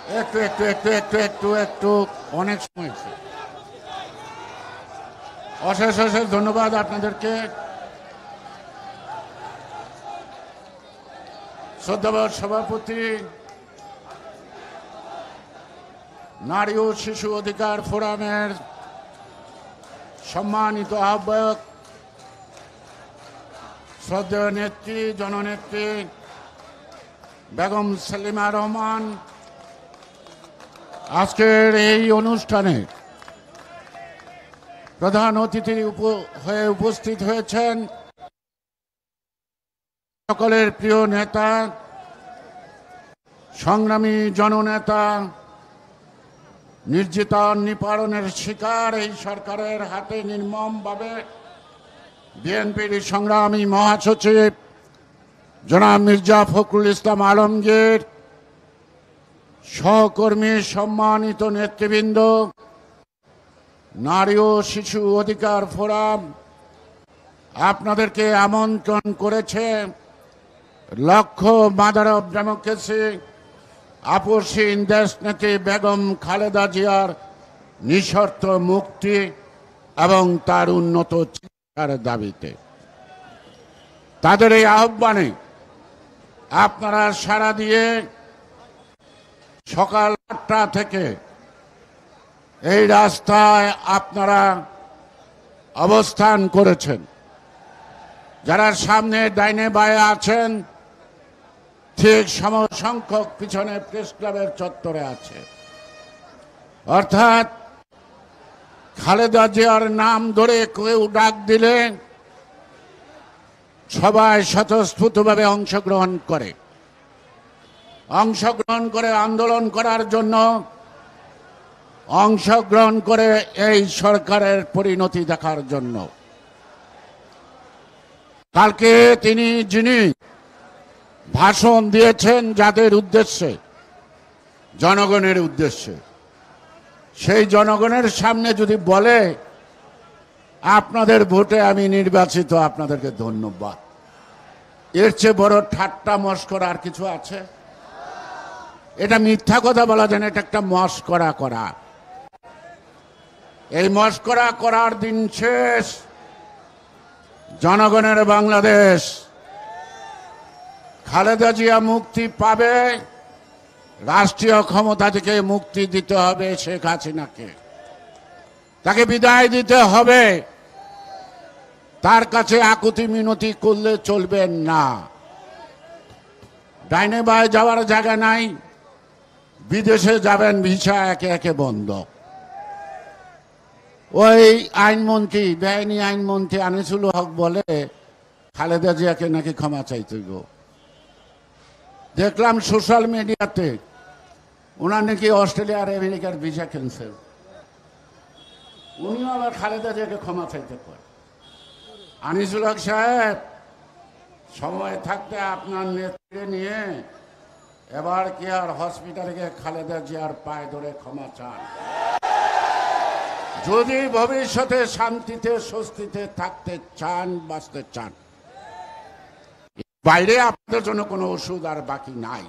একটু একটু একটু একটু একটু একটু অনেক সময় হয়েছে। অশেষ অশেষ ধন্যবাদ আপনাদেরকে। শ্রদ্ধাবান সভাপতি, নারী ও শিশু অধিকার ফোরামের সম্মানিত আহ্বায়ক, শ্রদ্ধেয় নেত্রী জননেত্রী বেগম সেলিমা রহমান, আজকের এই অনুষ্ঠানে প্রধান অতিথি হয়ে উপস্থিত হয়েছেন সকলের প্রিয় নেতা, সংগ্রামী জননেতা, নির্যাতন নিপীড়নের শিকার এই সরকারের হাতে নির্মমভাবে বিএনপির সংগ্রামী মহাসচিব জনাব মির্জা ফখরুল ইসলাম আলমগীর, সহকর্মী, সম্মানিত নেতৃবৃন্দ, নারী ও শিশু অধিকার ফোরাম আপনাদেরকে আমন্ত্রণ করেছে লক্ষ্য মাদার অব ডেমোক্রেসি আপসহীন দেশনেত্রী বেগম খালেদা জিয়ার নিঃশর্ত মুক্তি এবং তার উন্নত চিকিৎসার দাবিতে। তাদের এই আহ্বানে আপনারা সাড়া দিয়ে সকাল 8টা থেকে এই রাস্তায় আপনারা অবস্থান করেছেন। যারা সামনে ডাইনে বায়ে আছেন, ঠিক সমসংখ্যক পিছনে প্রেস ক্লাবের চত্বরে আছে। অর্থাৎ খালেদা জিয়ার নাম ধরে কেউ ডাক দিলে সবাই স্বতঃস্ফূর্তভাবে অংশগ্রহণ করে আন্দোলন করার জন্য, অংশগ্রহণ করে এই সরকারের পরিণতি দেখার জন্য। কালকে যিনি ভাষণ দিয়েছেন যাদের উদ্দেশ্যে, জনগণের উদ্দেশ্যে, সেই জনগণের সামনে যদি বলে আপনাদের ভোটে আমি নির্বাচিত, আপনাদেরকে ধন্যবাদ, এর চেয়ে বড় ঠাট্টা মস্করা আর কিছু আছে? এটা মিথ্যা কথা বলা যায় না, এটা একটা মস্করা করা। এই মস্করা করার দিন শেষ। জনগণের বাংলাদেশ, খালেদা জিয়া মুক্তি পাবে। রাষ্ট্রীয় ক্ষমতা থেকে মুক্তি দিতে হবে শেখ হাসিনাকে, তাকে বিদায় দিতে হবে। তার কাছে আকুতি মিনতি করলে চলবে না। ডাইনে বায়ে যাওয়ার জায়গা নাই, বিদেশে যাবেন ভিসা একে একে বন্ধ। ওই আইনমন্ত্রী, বেআইনি আইনমন্ত্রী আনিসুল হক বলে খালেদা জিয়াকে নাকি ক্ষমা চাইতে গো। দেখলাম সোশ্যাল মিডিয়াতে ওনার নাকি অস্ট্রেলিয়া আর আমেরিকার ভিসা ক্যান্সেল। উনিও আবার খালেদা জিয়াকে ক্ষমা চাইতে পারে। আনিসুল হক সাহেব, সময় থাকতে আপনার নেত্রী নিয়ে এবার কি আর হসপিটালে গিয়ে খালেদা জিয়ার পায়ে ধরে ক্ষমা চান? যদি ভবিষ্যতে শান্তিতে স্বস্তিতে থাকতে চান, বাঁচতে চান, বাইরে আপনাদের জন্য কোনো ওষুধ আর বাকি নাই।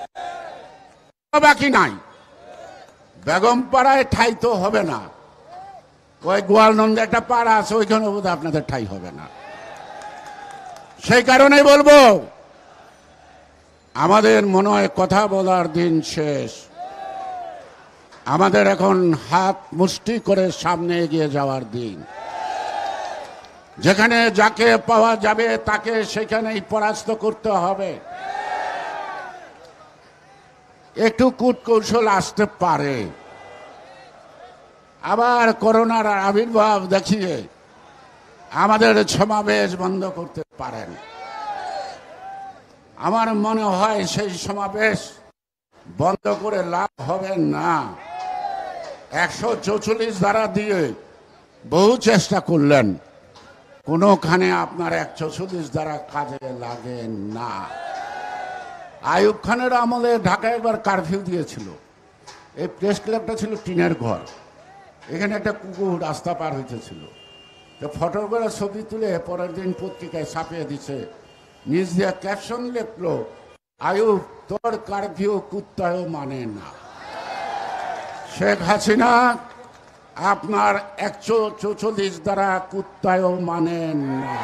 বেগম পাড়ায় ঠাই তো হবে না। ওই গোয়ালনন্দে একটা পাড়া আছে, ওইখানে বোধ আপনাদের ঠাই হবে না। সেই কারণে বলবো, আমাদের মনে হয় কথা বলার দিন শেষ। আমাদের এখন হাত মুষ্টি করে সামনে এগিয়ে যাওয়ার দিন। যেখানে যাকে পাওয়া যাবে তাকে সেখানেই পরাস্ত করতে হবে। একটু কূটকৌশল আসতে পারে, আবার করোনার আবির্ভাব দেখিয়ে আমাদের সমাবেশ বন্ধ করতে পারেন। আমার মনে হয় সেই সমাবেশ বন্ধ করে লাভ হবে না। 144 ধারা দিয়ে বহু চেষ্টা করলেন, কোনোখানে আপনার 144 ধারা কাজে লাগে না। আইয়ুব খানের আমলে ঢাকায় একবার কারফিউ দিয়েছিল। এই প্রেস ক্লাবটা ছিল টিনের ঘর, এখানে একটা কুকুর রাস্তা পার হইতেছিল। তো ফটো করে ছবি তুলে পরের দিন পত্রিকায় ছাপিয়ে দিছে, নিজ দিয়ে ক্যাপশন লিখলো, আইয়ুব তোর কারফিউ কুত্তায়ও মানে না। শেখ হাসিনা আপনার 144 দ্বারা কুত্তায়ও মানেন না।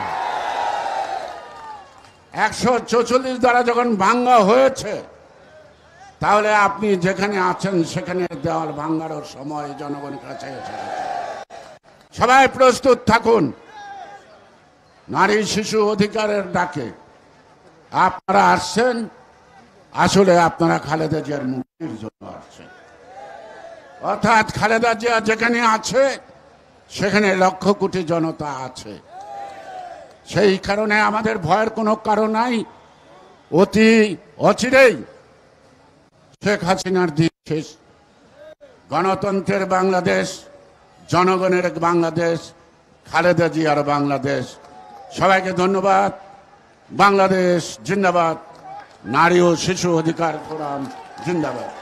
144 দ্বারা যখন ভাঙ্গা হয়েছে, তাহলে আপনি যেখানে আছেন সেখানে দেওয়াল ভাঙ্গারও সময় জনগণের কাছে এসে গেছে। সবাই প্রস্তুত থাকুন। নারী শিশু অধিকারের ডাকে আপনারা আসছেন, আসলে আপনারা খালেদা জিয়ার মুক্তির জন্য আসছেন। অর্থাৎ খালেদা জিয়া যেখানে আছে সেখানে লক্ষ কোটি জনতা আছে। সেই কারণে আমাদের ভয়ের কোনো কারণ নাই। অতি অচিরেই শেখ হাসিনার দিন শেষ। গণতন্ত্রের বাংলাদেশ, জনগণের বাংলাদেশ, খালেদা জিয়ার বাংলাদেশ। সবাইকে ধন্যবাদ। বাংলাদেশ জিন্দাবাদ। নারী ও শিশু অধিকার ফোরাম জিন্দাবাদ।